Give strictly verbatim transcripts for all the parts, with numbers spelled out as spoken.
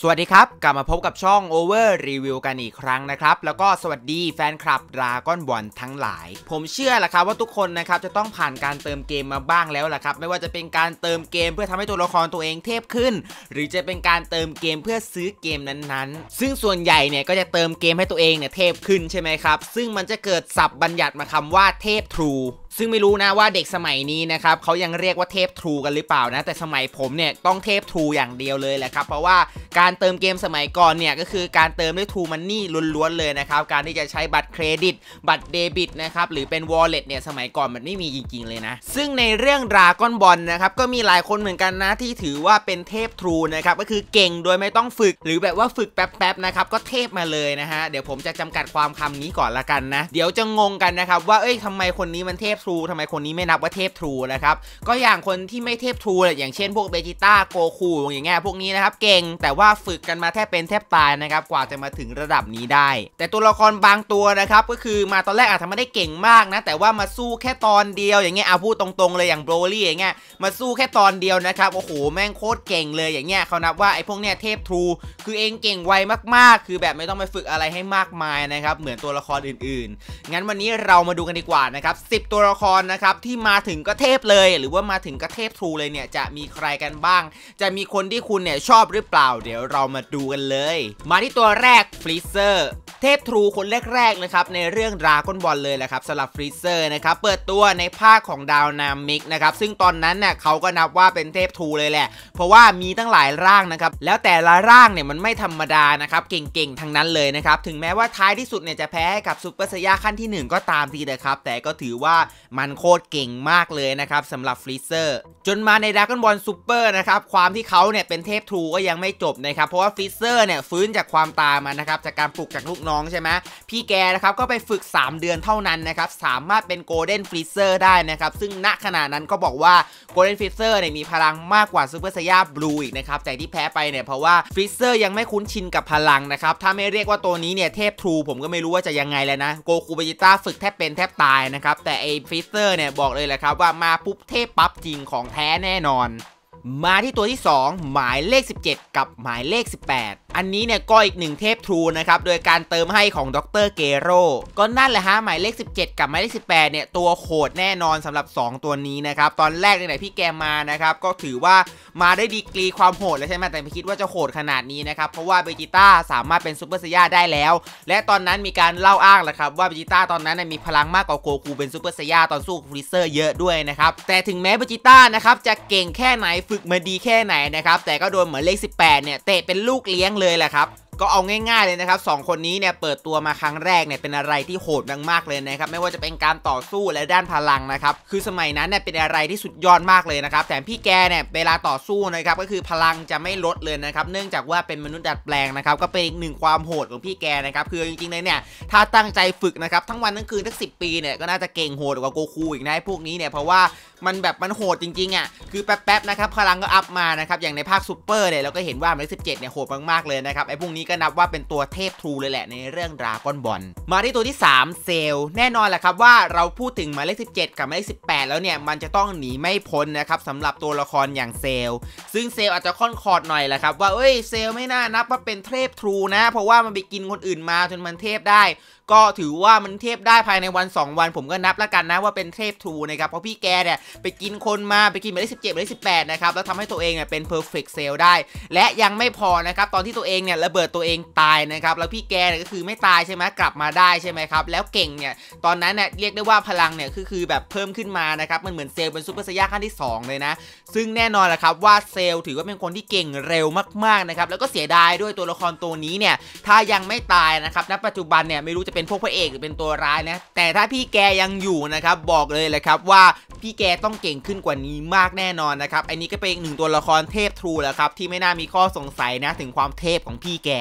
สวัสดีครับกลับมาพบกับช่อง Over Review กันอีกครั้งนะครับแล้วก็สวัสดีแฟนคลับ Dragon Ball ทั้งหลายผมเชื่อแหละครับว่าทุกคนนะครับจะต้องผ่านการเติมเกมมาบ้างแล้วแหละครับไม่ว่าจะเป็นการเติมเกมเพื่อทำให้ตัวละครตัวเองเทพขึ้นหรือจะเป็นการเติมเกมเพื่อซื้อเกมนั้นๆซึ่งส่วนใหญ่เนี่ยก็จะเติมเกมให้ตัวเองเนี่ยเทพขึ้นใช่ไหมครับซึ่งมันจะเกิดศัพท์บัญญัติมาคำว่าเทพ True ซึ่งไม่รู้นะว่าเด็กสมัยนี้นะครับเขายังเรียกว่าเทพ True กันหรือเปล่านะแต่สมัยผมเนี่ยต้องเทพ True อย่างเดียวเลยแหละครับเพราะว่าการเติมเกมสมัยก่อนเนี่ยก็คือการเติมด้วย True Money ล้วนๆเลยนะครับการที่จะใช้บัตรเครดิตบัตรเดบิตนะครับหรือเป็น Wallet เนี่ยสมัยก่อนมันไม่มีจริงๆเลยนะซึ่งในเรื่อง Dragon Ball นะครับก็มีหลายคนเหมือนกันนะที่ถือว่าเป็นเทพ True นะครับก็คือเก่งโดยไม่ต้องฝึกหรือแบบว่าฝึกแป๊บๆนะครับก็เทพมาเลยนะฮะเดี๋ยวผมจะจำกัดความคำนี้ก่อนละกันนะเดี๋ยวจะงงกันนะครับว่าเอ้ยทำไมคนนี้มันเทพ True ทำไมคนนี้ไม่นับว่าเทพ True นะครับก็อย่างคนที่ไม่เทพ True อย่างเช่นพวกเบจิต้าโกคูอย่างเงี้ยพวกนี้นะครับเก่งแต่ว่าฝึกกันมาแทบเป็นแทบตายนะครับกว่าจะมาถึงระดับนี้ได้แต่ตัวละครบางตัวนะครับก็คือมาตอนแรกอาจจะไม่ได้เก่งมากนะแต่ว่ามาสู้แค่ตอนเดียวอย่างเงี้ยเอาพูดตรงๆเลยอย่างโบรลี่อย่างเงี้ยมาสู้แค่ตอนเดียวนะครับโอ้โหแม่งโคตรเก่งเลยอย่างเงี้ยเขานับว่าไอ้พวกเนี้ยเทพ True คือเองเก่งไวมากๆคือแบบไม่ต้องไปฝึกอะไรให้มากมายนะครับเหมือนตัวละครอื่นๆงั้นวันนี้เรามาดูกันดีกว่านะครับสิบตัวละครนะครับที่มาถึงก็เทพเลยหรือว่ามาถึงก็เทพ True เลยเนี่ยจะมีใครกันบ้างจะมีคนที่คุณเนี่ยชอบหรือเปล่าเดี๋ยวเรามาดูกันเลยมาที่ตัวแรกฟรีเซอร์เทพ True คนแรกๆนะครับในเรื่อง Dragon Ball เลยแหละครับสำหรับฟรีเซอร์นะครับเปิดตัวในภาคของดาวนามิกนะครับซึ่งตอนนั้นเนี่ยเขาก็นับว่าเป็นเทพ True เลยแหละเพราะว่ามีตั้งหลายร่างนะครับแล้วแต่ละร่างเนี่ยมันไม่ธรรมดานะครับเก่งๆทั้งนั้นเลยนะครับถึงแม้ว่าท้ายที่สุดเนี่ยจะแพ้ให้กับซูเปอร์ไซย่าขั้นที่หนึ่งก็ตามทีนะครับแต่ก็ถือว่ามันโคตรเก่งมากเลยนะครับสำหรับฟรีเซอร์จนมาใน Dragon Ball Super นะครับความที่เขาเนี่ยเป็นเทพ True ก็ยังไม่จบนะครับเพราะว่าฟรีเซอร์เนี่ยฟื้นจากความตายมานะครับจากการปลุกจากลูกน้องใช่ไหมพี่แกนะครับก็ไปฝึกสามเดือนเท่านั้นนะครับสามารถเป็นโกลเด้นฟรีเซอร์ได้นะครับซึ่งณขณะนั้นก็บอกว่าโกลเด้นฟรีเซอร์เนี่ยมีพลังมากกว่าซูเปอร์ไซย่าบลูอีกนะครับแต่ที่แพ้ไปเนี่ยเพราะว่าฟรีเซอร์ยังไม่คุ้นชินกับพลังนะครับถ้าไม่เรียกว่าตัวนี้เนี่ยเทพ True ผมก็ไม่รู้ว่าจะยังไงแล้วนะโกคูเบจิต้าฝึกแทบเป็นแทบตายนะครับแต่ไอ้ฟรีเซอร์เนี่ยบอกเลยแหละครับว่ามาปุ๊บเทพปั๊บจริงของแท้แน่นอนมาที่ตัวที่สองหมายเลขสิบเจ็ดกับหมายเลขสิบแปดอันนี้เนี่ยก็อีกหนึ่งเทพ True นะครับโดยการเติมให้ของดรเกโร่ก็นั่นแหละฮะหมายเลขสิบเจ็ดกับหมายเลขสิบแปดเนี่ยตัวโหดแน่นอนสำหรับสองตัวนี้นะครับตอนแรกเนี่ยพี่แกมานะครับก็ถือว่ามาได้ดีกรีความโหดแล้วใช่ไหมแต่ไม่คิดว่าจะโหดขนาดนี้นะครับเพราะว่าเบจิต้าสามารถเป็นซูเปอร์ไซย่าได้แล้วและตอนนั้นมีการเล่าอ้างแหละครับว่าเบจิต้าตอนนั้นมีพลังมากกว่าโกคูเป็นซูเปอร์ไซย่าตอนสู้ฟรีเซอร์เยอะด้วยนะครับแต่ถึงแม้เบจิต้านะครับจะเก่งแค่ไหนฝึกมาดีแค่ไหนนะครับแต่ก็โดนเหมือนเลขสิบแปดเนี่ยเตะเป็นลูกเลี้ยงเลยแหละครับก็เอาง่ายๆเลยนะครับสองคนนี้เนี่ยเปิดตัวมาครั้งแรกเนี่ยเป็นอะไรที่โหดมากๆเลยนะครับไม่ว่าจะเป็นการต่อสู้และด้านพลังนะครับคือสมัยนั้นเนี่ยเป็นอะไรที่สุดยอดมากเลยนะครับแต่พี่แกเนี่ยเวลาต่อสู้นะครับก็คือพลังจะไม่ลดเลยนะครับเนื่องจากว่าเป็นมนุษย์ดัดแปลงนะครับก็เป็นอีกหนึ่งความโหดของพี่แกนะครับคือจริงๆเลยเนี่ยถ้าตั้งใจฝึกนะครับทั้งวันทั้งคืนทั้งสิบปีเนี่ยก็น่าจะเก่งโหดกว่าโกคูอีกนะพวกนี้เนี่ยเพราะว่ามันแบบมันโหดจริงๆอ่ะคือแป๊บๆนะครับพลังก็อัพมานะครับอย่างในภาคซูเปอร์เนี่ยเราก็เห็นว่าหมายเลขสิบเจ็ดเนี่ยโหดมากๆเลยนะครับไอ้พวกนี้ก็นับว่าเป็นตัวเทพ True เลยแหละในเรื่อง Dragon Ball มาที่ตัวที่สามเซลแน่นอนแหละครับว่าเราพูดถึงหมายเลขสิบเจ็ดกับหมายเลขสิบแปดแล้วเนี่ยมันจะต้องหนีไม่พ้นนะครับสำหรับตัวละครอย่างเซลซึ่งเซลอาจจะค่อนคอร์ดหน่อยแหละครับว่าเอ้ยเซลไม่น่านับว่าเป็นเทพ True นะเพราะว่ามันไปกินคนอื่นมาจนมันเทพได้ก็ถือว่ามันเทพได้ภายในวันสองวันผมก็นับแล้วกันนะว่าเป็นเทพ True นะครับเพราะพี่แกเนี่ยไปกินคนมาไปกินหมายเลขสิบเจ็ดหมายเลขสิบแปดนะครับแล้วทำให้ตัวเองเนี่ยเป็น perfect cell ได้และยังไม่พอนะครับตอนที่ตัวเองเนี่ยระเบิดตัวเองตายนะครับแล้วพี่แกเนี่ยก็คือไม่ตายใช่ไหมกลับมาได้ใช่ไหมครับแล้วเก่งเนี่ยตอนนั้นเนี่ยเรียกได้ว่าพลังเนี่ยคือคือแบบเพิ่มขึ้นมานะครับมันเหมือนเซลเป็นซูเปอร์ไซย่าขั้นที่สองเลยนะซึ่งแน่นอนแหละครับว่าเซลถือว่าเป็นคนที่เก่งเร็วมากๆนะครับแล้วก็เสียดายด้วยตัวละครตัวนี้เนี่ยถ้ายังไม่ตายนะครับณปัจจุบันเนี่ยไม่รู้จะเป็นพวกพระเอกหรือเป็นตัวร้ายนะแต่ถ้าพี่แกยังอยู่นะครับบอกเลยเลยครับว่าพี่แกต้องเก่งขึ้นกว่านี้มากแน่นอนนะครับอันนี้ก็เป็นอีกหนึ่งตัวละครเทพ True แหละครับที่ไม่น่ามีข้อสงสัยนะถึงความเทพของพี่แก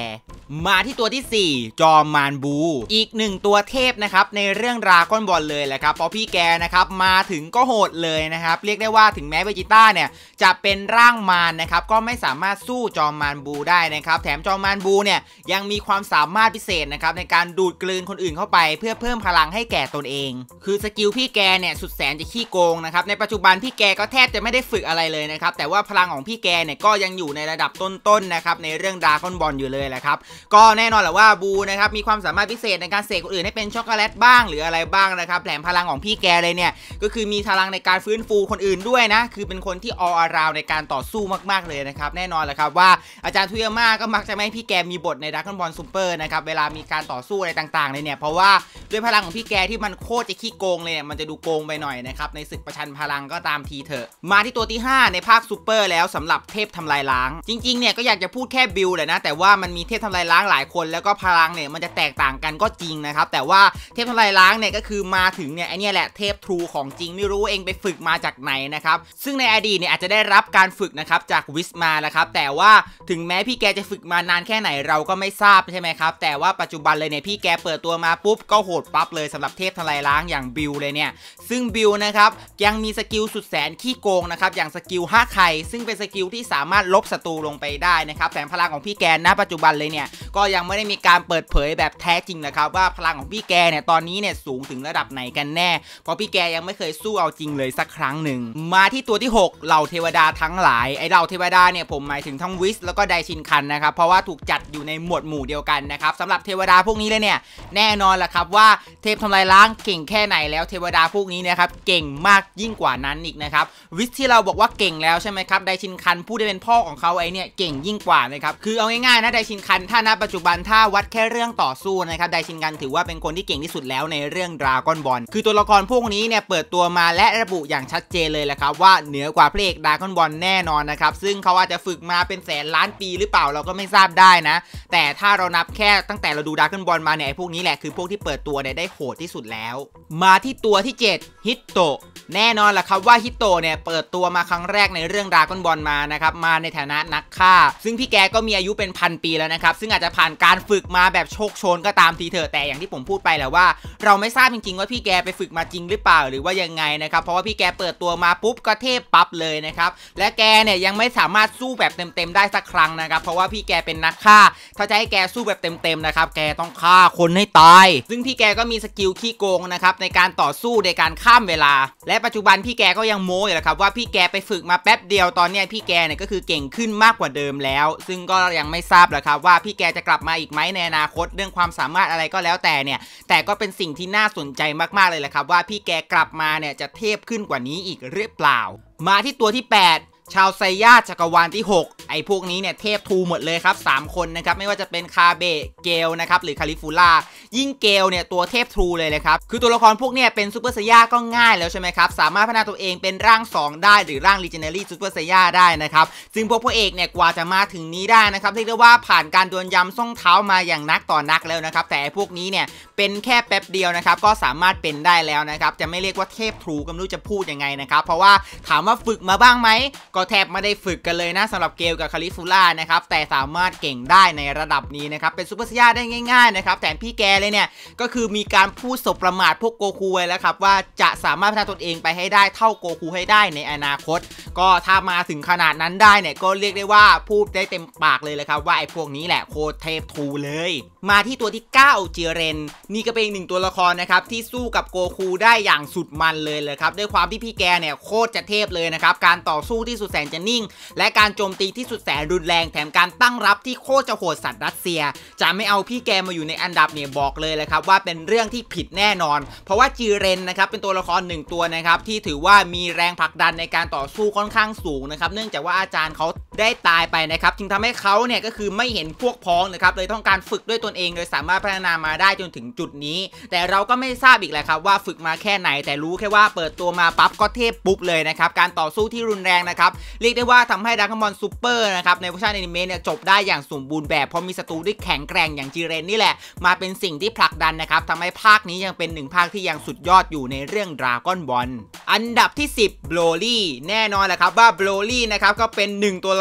มาที่ตัวที่สี่จอมมานบูอีกหนึ่งตัวเทพนะครับในเรื่องดราก้อนบอลเลยแหละครับเพราะพี่แกนะครับมาถึงก็โหดเลยนะครับเรียกได้ว่าถึงแม้เวจิต้าเนี่ยจะเป็นร่างมารนะครับก็ไม่สามารถสู้จอมมานบูได้นะครับแถมจอมมานบูเนี่ยยังมีความสามารถพิเศษนะครับในการดูดกลืนคนอื่นเข้าไปเพื่อเพิ่มพลังให้แก่ตนเองคือสกิลพี่แกเนี่ยสุดแสนจะขี้โกงนะครับในปัจจุบันพี่แกก็แทบจะไม่ได้ฝึกอะไรเลยนะครับแต่ว่าพลังของพี่แกเนี่ยก็ยังอยู่ในระดับต้นๆนะครับในเรื่องดราก้อนบอลอยู่เลยแหละครับก็แน่นอนแหละว่าบูนะครับมีความสามารถพิเศษในการเสกคนอื่นให้เป็นช็อกโกแลตบ้างหรืออะไรบ้างนะครับแถมพลังของพี่แกเลยเนี่ยก็คือมีพลังในการฟื้นฟูคนอื่นด้วยนะคือเป็นคนที่ all around ในการต่อสู้มากๆเลยนะครับแน่นอนแหละครับว่าอาจารย์ทุยาม่าก็มักจะไม่ให้พี่แกมีบทในดราก้อนบอลซูเปอร์นะครับเวลามีการต่อสู้อะไรต่างๆเลยเนี่ยเพราะว่าด้วยพลังของพี่แกที่มันโคตรจะขี้โกงเลยเนี่ยมันจะดูโกงไปหน่อยนะครับในศึกประชันพลังก็ตามทีเถอะมาที่ตัวที่ห้าในภาคซูเปอร์แล้วสำหรับเทพทำลายล้างจริงๆเนี่ยก็อยากจะพูดแค่บิลแหละนะแต่ว่ามันมีเทพทำลายล้างหลายคนแล้วก็พลังเนี่ยมันจะแตกต่างกันก็จริงนะครับแต่ว่าเทพทำลายล้างเนี่ยก็คือมาถึงเนี่ยไอเนี่ยแหละเทพทรูของจริงไม่รู้เองไปฝึกมาจากไหนนะครับซึ่งในอดีตเนี่ยอาจจะได้รับการฝึกนะครับจากวิสมาแล้วครับแต่ว่าถึงแม้พี่แกจะฝึกมานานแค่ไหนเราก็ไม่ทราบใช่ไหมครับแต่ว่าปัจจุบันเลยเนี่ยพี่แกเปิดตัวมาปุ๊บก็โหดปั๊บเลยสำหรับเทพทำลายล้างอย่างบิลเลยเนี่ยซึ่งบิลนะครับยังมีสกิลสุดแสนขี้โกงนะครับอย่างสกิลห้าไข่ซึ่งเป็นสกิลที่สามารถลบศัตรูลงไปได้นะครับแต่พลังของพี่แกณปัจจุบันเลยเนี่ยก็ยังไม่ได้มีการเปิดเผยแบบแท้จริงนะครับว่าพลังของพี่แกเนี่ยตอนนี้เนี่ยสูงถึงระดับไหนกันแน่เพราะพี่แกยังไม่เคยสู้เอาจริงเลยสักครั้งหนึ่งมาที่ตัวที่หกเหล่าเทวดาทั้งหลายไอเหล่าเทวดาเนี่ยผมหมายถึงทั้งวิสแล้วก็ไดชินคันนะครับเพราะว่าถูกจัดอยู่ในหมวดหมู่เดียวกันนะครับสำหรับเทวดาพวกนี้เลยเนี่ยแน่นอนแหละครับว่าเทพทำลายล้างเก่งแค่ไหนแล้วเทวดาพวกนี้นะครับเก่งมากยิ่งกว่านั้นอีกนะครับวิสที่เราบอกว่าเก่งแล้วใช่ไหมครับไดชินคันผู้ได้เป็นพ่อของเขาไอเนี่ยเก่งยิ่งกว่านะครับคือเอาง่ายๆนะไดชินคันถ้าณปัจจุบันถ้าวัดแค่เรื่องต่อสู้นะครับไดชินคันถือว่าเป็นคนที่เก่งที่สุดแล้วในเรื่องดราก้อนบอลคือตัวละครพวกนี้เนี่ยเปิดตัวมาและระบุอย่างชัดเจนเลยแหละครับว่าเหนือกว่าพระเอกดราก้อนบอลแน่นอนนะครับซึ่งเขาอาจจะฝึกมาเป็นแสนล้านปีหรือเปล่าเราก็ไม่ทราบได้นะแต่ถ้าเรานับแค่ตั้งแต่เราดูดราก้อนบอลมาเนี่ยไอ้พวกนี้แหละคือพวกที่เปิดตัวเนี่ยได้โหดที่สุดแล้วมาที่ตัวที่เจ็ดฮิตโตะแน่นอนแหละครับว่าฮิตโตะเนี่ยเปิดตัวมาครั้งแรกในเรื่องดราก้อนบอลมานะครับมาในฐานะนักฆ่าซึ่งพี่แกก็มีอายุเป็นพันปีแล้วนะครับซึ่งอาจจะผ่านการฝึกมาแบบโชคโชนก็ตามทีเถอะแต่อย่างที่ผมพูดไปแหละว่าเราไม่ทราบจริงๆว่าพี่แกไปฝึกมาจริงหรือเปล่าหรือว่ายังไงนะครับเพราะว่าพี่แกเปิดตัวมาปุ๊บก็เทพปั๊บเลยนะครับและแกเนี่ยยังไม่สามารถสู้แบบเต็มๆได้สักครั้งนะครับเพราะว่าพี่แกเป็นนักฆ่าถ้าจะให้แกสู้แบบเต็มๆนะครับแกต้องฆ่าคนให้ตายซึ่งพี่แกก็มีสกิลขี้โกงนะครับในการต่อสู้ในการข้ามเวลาและปัจจุบันพี่แกก็ยังโม้อยู่แหละครับว่าพี่แกไปฝึกมาแป๊บเดียวตอนนี้พี่แกเนี่ยก็คือเก่งขึ้นมากกว่าเดิมแล้วซึ่งก็ยังไม่ทราบแหละครับว่าพี่แกจะกลับมาอีกไหมในอนาคตเรื่องความสามารถอะไรก็แล้วแต่เนี่ยแต่ก็เป็นสิ่งที่น่าสนใจมากๆเลยแหละครับว่าพี่แกกลับมาเนี่ยจะเทพขึ้นกว่านี้อีกหรือเปล่ามาที่ตัวที่แปดชาวไซย่าจักรวาลที่หกไอ้พวกนี้เนี่ยเทพทูหมดเลยครับสามคนนะครับไม่ว่าจะเป็นคาเบะเกลนะครับหรือคาลิฟูล่ายิ่งเกลเนี่ยตัวเทพทูเลยเลยครับคือตัวละครพวกเนี่ยเป็นซูเปอร์ไซย่าก็ง่ายแล้วใช่ไหมครับสามารถพัฒนาตัวเองเป็นร่างสองได้หรือร่างลีเจเนอรี่ซูเปอร์ไซย่าได้นะครับซึ่งพวกพระเอกเนี่ยกว่าจะมาถึงนี้ได้นะครับเรียกได้ว่าผ่านการดวลยำส่องเท้ามาอย่างนักต่อนักแล้วนะครับแต่พวกนี้เนี่ยเป็นแค่แป๊บเดียวนะครับก็สามารถเป็นได้แล้วนะครับจะไม่เรียกว่าเทพทูก็ไม่รู้จะพูดยังไงนะครับเพราะว่าถามว่าฝึกมาบ้างไหมก็แทบไม่ได้ฝึกกันเลยนะสำหรับเกลกับคาลิฟูล่านะครับแต่สามารถเก่งได้ในระดับนี้นะครับเป็นซูเปอร์ไซย่าได้ง่ายๆนะครับแต่พี่แกเลยเนี่ยก็คือมีการพูดสบประมาทพวกโกคูไว้แล้วครับว่าจะสามารถพัฒนาตนเองไปให้ได้เท่าโกคูให้ได้ในอนาคตก็ถ้ามาถึงขนาดนั้นได้เนี่ยก็เรียกได้ว่าพูดได้เต็มปากเลยเลยครับว่าไอ้พวกนี้แหละโคตรเทพทูเลยมาที่ตัวที่เก้าจิเรนนี่ก็เป็นอีกหนึ่งตัวละครนะครับที่สู้กับโกคูได้อย่างสุดมันเลยเลยครับด้วยความที่พี่แกเนี่ยโคตรจะเทพเลยนะครับการต่อสู้ที่สุดแสนจะนิ่งและการโจมตีที่สุดแสนรุนแรงแถมการตั้งรับที่โคตรจะโหดสัตว์รัสเซียจะไม่เอาพี่แกมาอยู่ในอันดับเนี่ยบอกเลยเลยครับว่าเป็นเรื่องที่ผิดแน่นอนเพราะว่าจิเรนนะครับเป็นตัวละครหนึ่งตัวนะครับที่ถือว่ามีแรงผลักดันในการต่อสู้ค่อนข้างสูงนะครับเนื่องจากว่าอาจารย์เขาได้ตายไปนะครับจึงทำให้เขาเนี่ยก็คือไม่เห็นพวกพ้องนะครับเลยต้องการฝึกด้วยตนเองโดยสามารถพัฒนามาได้จนถึงจุดนี้แต่เราก็ไม่ทราบอีกแหละครับว่าฝึกมาแค่ไหนแต่รู้แค่ว่าเปิดตัวมาปั๊บก็เทพปุ๊บเลยนะครับการต่อสู้ที่รุนแรงนะครับเรียกได้ว่าทำให้ดราก้อนบอลซูเปอร์นะครับในเวอร์ชันอนิเมะเนี่ยจบได้อย่างสมบูรณ์แบบเพราะมีศัตรูที่แข็งแกร่งอย่างจิเรนนี่แหละมาเป็นสิ่งที่ผลักดันนะครับทำให้ภาคนี้ยังเป็นหนึ่งภาคที่ยังสุดยอดอยู่ในเรื่องดราก้อนบอลอันดับที่สิบโบรลี่แน่นอนแหละครับว่าโบรลี่นะครับก็เป็นหนึ่งตัวละ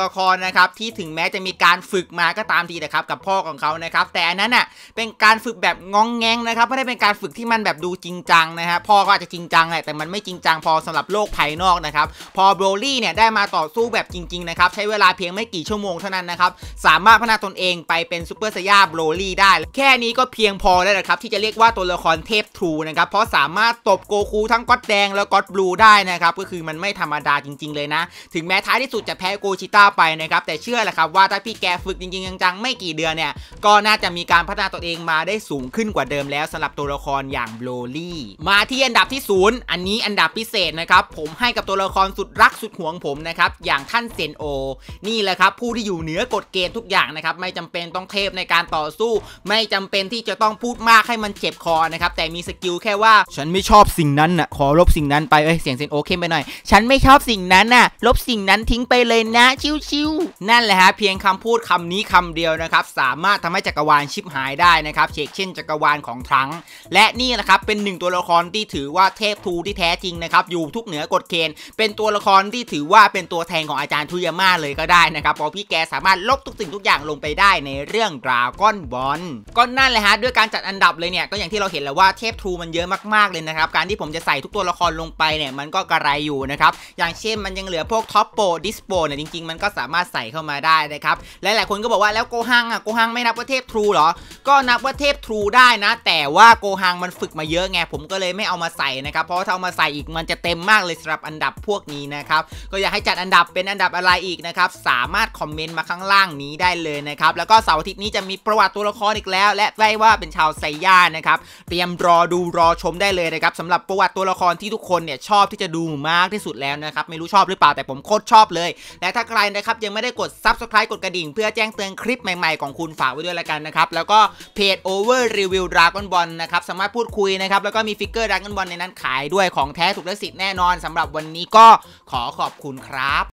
ละครนะครับที่ถึงแม้จะมีการฝึกมาก็ตามทีนะครับกับพ่อของเขานะครับแต่อันนั้นอ่ะเป็นการฝึกแบบงองแงงนะครับไม่ได้เป็นการฝึกที่มันแบบดูจริงจังนะฮะพ่อก็อาจจะจริงจังแหละแต่มันไม่จริงจังพอสำหรับโลกภายนอกนะครับพอโบรลี่เนี่ยได้มาต่อสู้แบบจริงๆนะครับใช้เวลาเพียงไม่กี่ชั่วโมงเท่านั้นนะครับสามารถพัฒนาตนเองไปเป็นซูเปอร์ไซย่าโบรลี่ได้แค่นี้ก็เพียงพอแล้วนะครับที่จะเรียกว่าตัวละครเทพทรูนะครับเพราะสามารถตบโกคูทั้งก๊อตแดงแล้วก๊อตบลูได้นะครับก็คือมันไม่ธรรมดาจริงๆเลยนะถึงแม้ท้ายที่สุดจะแพ้โกชิต้าไปนะครับแต่เชื่อแหละครับว่าถ้าพี่แกฝึกจริงๆจังๆไม่กี่เดือนเนี่ยก็น่าจะมีการพัฒนาตัวเองมาได้สูงขึ้นกว่าเดิมแล้วสำหรับตัวละครอย่างโบรลี่มาที่อันดับที่ศูนย์อันนี้อันดับพิเศษนะครับผมให้กับตัวละครสุดรักสุดหวงผมนะครับอย่างท่านเซนโอนี่แหละครับผู้ที่อยู่เหนือกฎเกณฑ์ทุกอย่างนะครับไม่จำเป็นต้องเทพในการต่อสู้ไม่จำเป็นที่จะต้องพูดมากให้มันเจ็บคอนะครับแต่มีสกิลแค่ว่าฉันไม่ชอบสิ่งนั้นน่ะขอลบสิ่งนั้นไปเอ้ยเสียงเซนโอเข้มไปหน่อยฉันไม่ชอบสิ่งนั้นน่ะลบสิ่งนั้นทิ้งไปเลยนะชิวๆนั่นแหละฮะเพียงคำพูดคำนี้คำเดียวนะครับสามารถทำให้จักรวาลชิบหายได้นะครับเชกเช่นจักรวาลของทรังและนี่แหละครับเป็นหนึ่งตัวละครที่ถือว่าเทพทูที่แท้จริงนะครับอยู่ทุกเหนือกฎเกณฑ์เป็นตัวละครที่ถือว่าเป็นตัวแทนของอาจารย์ทุยาม่าเลยก็ได้นะครับเพราะพี่แกสามารถลบทุกสิ่งทุกอย่างลงไปได้ในเรื่องดราก้อนบอลก็นั่นแหละฮะด้วยการจัดอันดับเลยเนี่ยก็อย่างที่เราเห็นแล้วว่าเทพทูมันเยอะมากๆเลยนะครับการที่ผมจะใส่ทุกตัวละครลงไปเนี่ยมันก็กระไรอยู่นะครับอย่างเช่นมันยังเหลือพวกท็อปโปรดิสโปเนี่ยจริงๆมันก็สามารถใส่เข้ามาได้นะครับและหลายคนก็บอกว่าแล้วโกฮังอ่ะโกฮังไม่นับว่าเทพทรูหรอก็นับว่าเทพทรูได้นะแต่ว่าโกฮังมันฝึกมาเยอะไงผมก็เลยไม่เอามาใส่นะครับเพราะถ้าเอามาใส่อีกมันจะเต็มมากเลยสำหรับอันดับพวกนี้นะครับก็อยากให้จัดอันดับเป็นอันดับอะไรอีกนะครับสามารถคอมเมนต์มาข้างล่างนี้ได้เลยนะครับแล้วก็เสาร์อาทิตย์นี้จะมีประวัติตัวละครอีกแล้วและได้ว่าเป็นชาวไซย่านะครับเตรียมรอดูรอชมได้เลยนะครับสำหรับประวัติตัวละครที่ทุกคนเนี่ยชอบที่จะดูมากที่สุดแล้วนะครับไม่รู้ชอบหรือเปล่าแต่ผมโคตรชอบเลยและถ้าใครนะครับยังไม่ได้กด ซับสไครบ์ กดกระดิ่งเพื่อแจ้งเตือนคลิปใหม่ๆของคุณฝากไว้ด้วยละกันนะครับแล้วก็เพจ Over Review Dragon Ball นะครับสามารถพูดคุยนะครับแล้วก็มีฟิกเกอร์ Dragon Ball ในนั้นขายด้วยของแท้ถูกลิขสิทธิ์แน่นอนสำหรับวันนี้ก็ขอขอบคุณครับ